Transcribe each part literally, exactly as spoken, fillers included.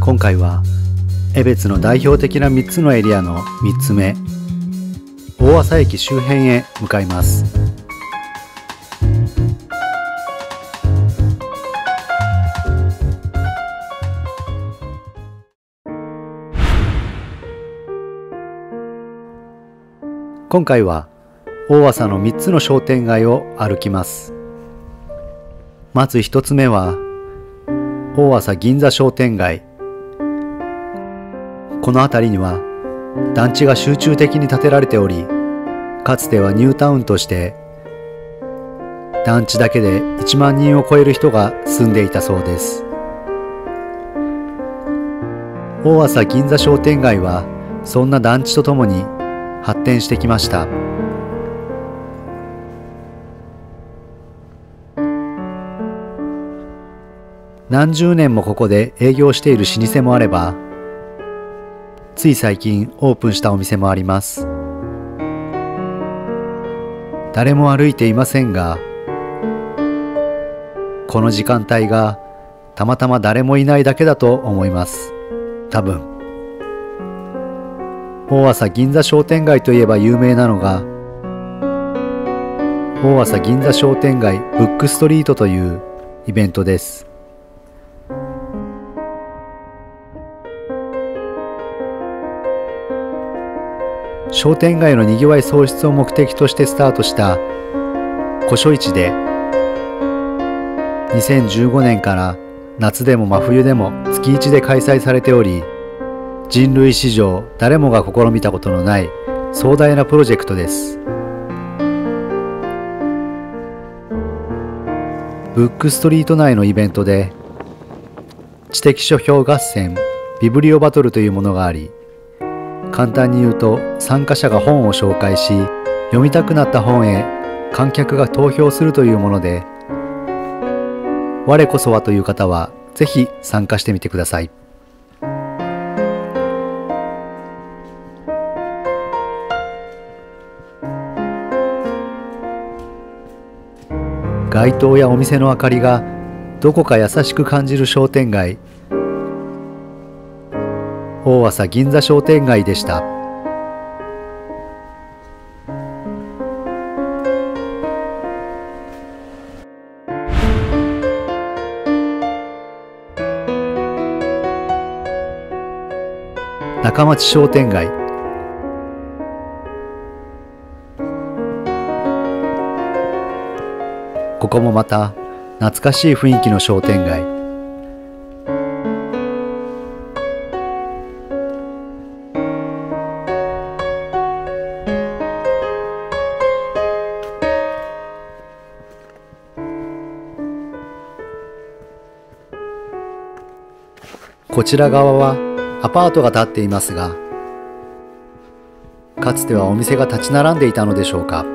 今回は江別の代表的なみっつのエリアのみっつめ、大麻駅周辺へ向かいます。今回は大麻のみっつの商店街を歩きます。まずひとつめは大麻銀座商店街。この辺りには団地が集中的に建てられており、かつてはニュータウンとして団地だけでいちまんにんを超える人が住んでいたそうです。大麻銀座商店街はそんな団地とともに発展してきました。何十年もここで営業している老舗もあれば、つい最近オープンしたお店もあります。誰も歩いていませんが、この時間帯がたまたま誰もいないだけだと思います。多分。大麻銀座商店街といえば有名なのが、大麻銀座商店街ブックストリートというイベントです。商店街のにぎわい創出を目的としてスタートした古書市で、にせんじゅうごねんから夏でも真冬でも月いちで開催されており、人類史上誰もが試みたことのない壮大なプロジェクトです。ブックストリート内のイベントで知的書評合戦ビブリオバトルというものがあり、簡単に言うと参加者が本を紹介し、読みたくなった本へ観客が投票するというもので、我こそはという方はぜひ参加してみてください。街灯やお店の明かりがどこか優しく感じる商店街、大麻銀座商店街でした。中町商店街。ここもまた懐かしい雰囲気の商店街。こちら側はアパートが建っていますが、かつてはお店が立ち並んでいたのでしょうか。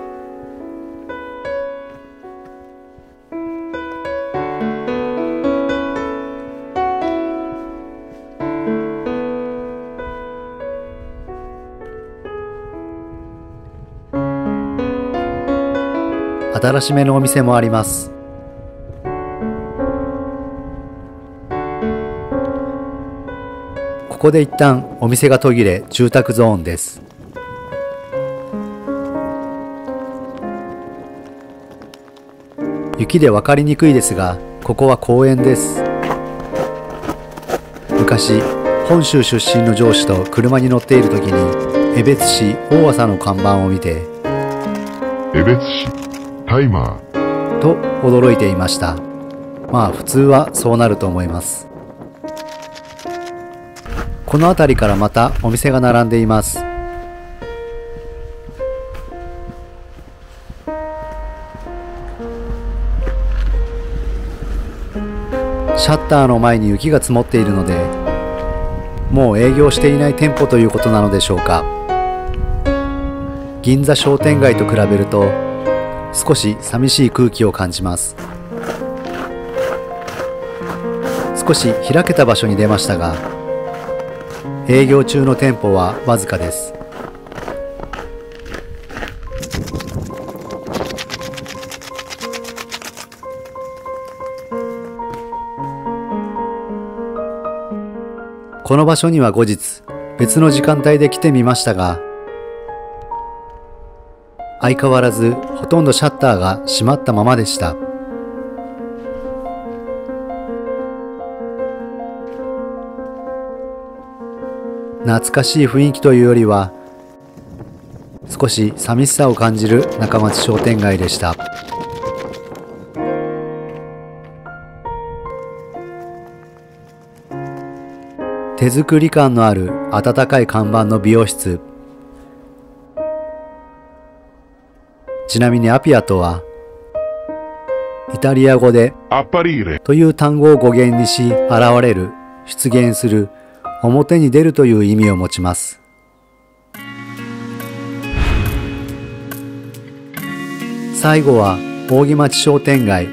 新しめのお店もあります。ここで一旦お店が途切れ住宅ゾーンです。雪で分かりにくいですが、ここは公園です。昔本州出身の上司と車に乗っている時に江別市大麻の看板を見て、 江別市タイマーと驚いていました。まあ普通はそうなると思います。この辺りからまたお店が並んでいます。シャッターの前に雪が積もっているので、もう営業していない店舗ということなのでしょうか。銀座商店街と比べると少し寂しい空気を感じます。少し開けた場所に出ましたが、営業中の店舗はわずかです。 この場所には後日別の時間帯で来てみましたが、相変わらずほとんどシャッターが閉まったままでした。懐かしい雰囲気というよりは、少し寂しさを感じる中町商店街でした。手作り感のある温かい看板の美容室。ちなみにアピアとは、イタリア語でという単語を語源にし、現れる、出現する、表に出るという意味を持ちます。最後は扇町商店街。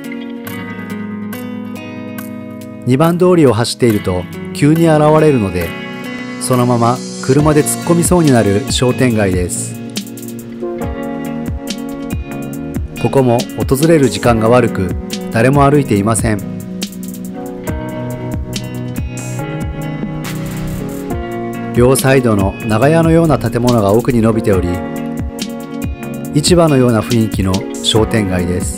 にばん通りを走っていると急に現れるので、そのまま車で突っ込みそうになる商店街です。ここも訪れる時間が悪く、誰も歩いていません。両サイドの長屋のような建物が奥に伸びており、市場のような雰囲気の商店街です。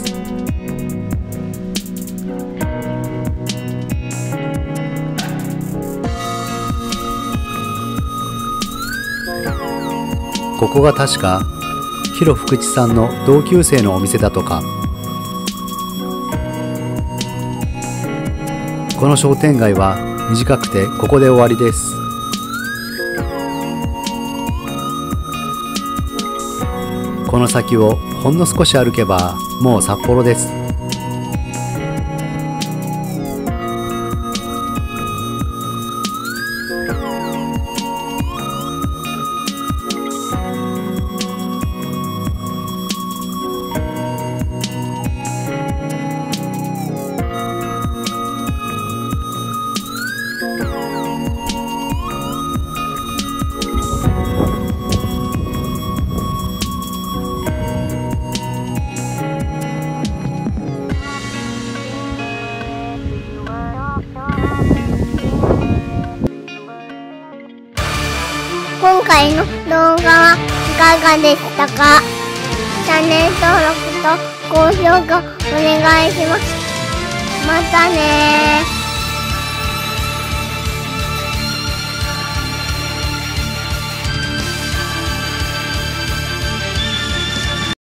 ここが確か広福地さんの同級生のお店だとか。この商店街は短くてここで終わりです。この先をほんの少し歩けばもう札幌です。 今回の動画はいかがでしたか？チャンネル登録と高評価お願いします。またねー。